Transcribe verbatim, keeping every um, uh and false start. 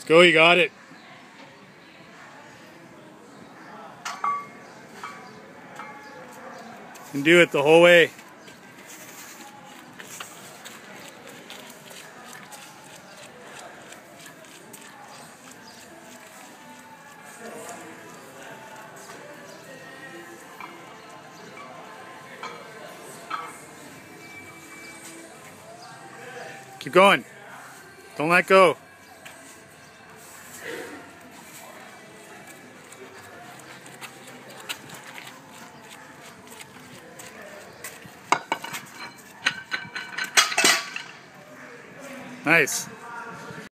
Go, you got it. And do it the whole way. Keep going. Don't let go. Nice.